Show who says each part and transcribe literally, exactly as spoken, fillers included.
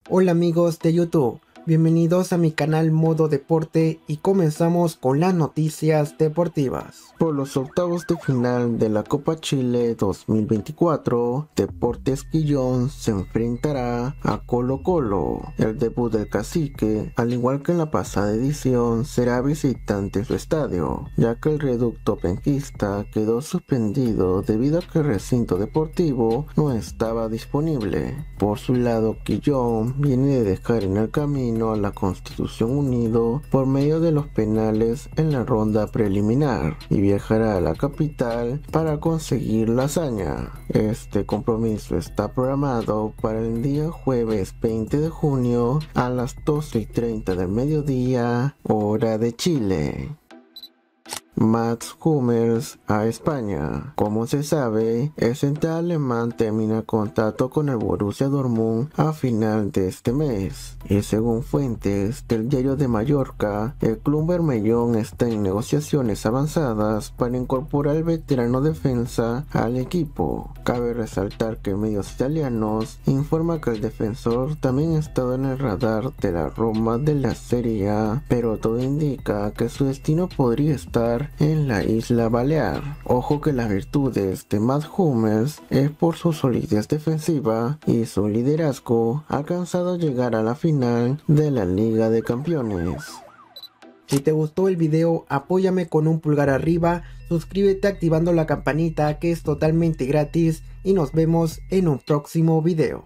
Speaker 1: Hola amigos de YouTube, bienvenidos a mi canal Modo Deporte y comenzamos con las noticias deportivas. Por los octavos de final de la Copa Chile dos mil veinticuatro, Deportes Quillón se enfrentará a Colo Colo. El debut del cacique, al igual que en la pasada edición, será visitante en su estadio, ya que el reducto penquista quedó suspendido debido a que el recinto deportivo no estaba disponible. Por su lado, Quillón viene de dejar en el camino a la Constitución Unido por medio de los penales en la ronda preliminar y viajará a la capital para conseguir la hazaña. Este compromiso está programado para el día jueves veinte de junio a las doce y treinta del mediodía, hora de Chile. Mats Hummels a España. Como se sabe, el central alemán termina contrato con el Borussia Dortmund a final de este mes, y según fuentes del Diario de Mallorca, el club bermellón está en negociaciones avanzadas para incorporar al veterano defensa al equipo. Cabe resaltar que medios italianos informan que el defensor también ha estado en el radar de la Roma de la Serie A, pero todo indica que su destino podría estar en la isla Balear. Ojo que las virtudes de Mats Hummels es por su solidez defensiva y su liderazgo ha alcanzado a llegar a la final de la Liga de Campeones. Si te gustó el video, apóyame con un pulgar arriba, suscríbete activando la campanita que es totalmente gratis y nos vemos en un próximo video.